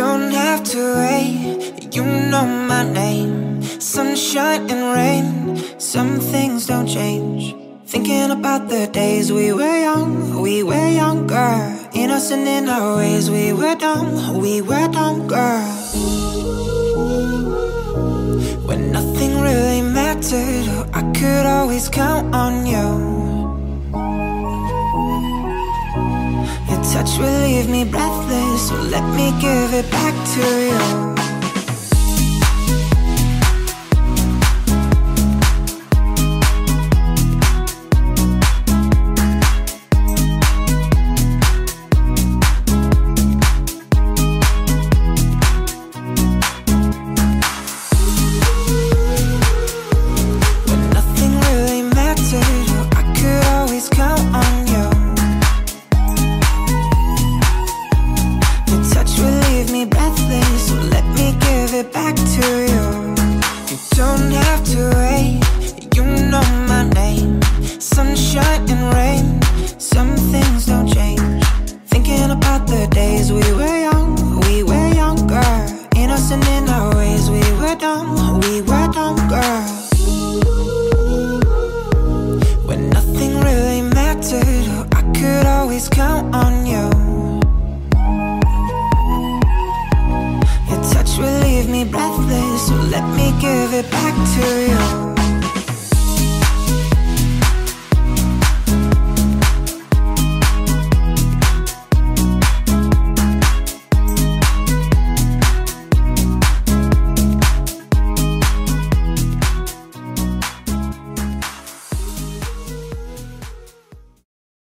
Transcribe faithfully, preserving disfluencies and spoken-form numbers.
don't have to wait, you know my name. Sunshine and rain, some things don't change. Thinking about the days we were young, we were younger. Innocent in our ways, we were dumb, we were dumb, girl. When nothing really mattered, I could always count on you. Your touch will leave me breathless, so let me give it back to you.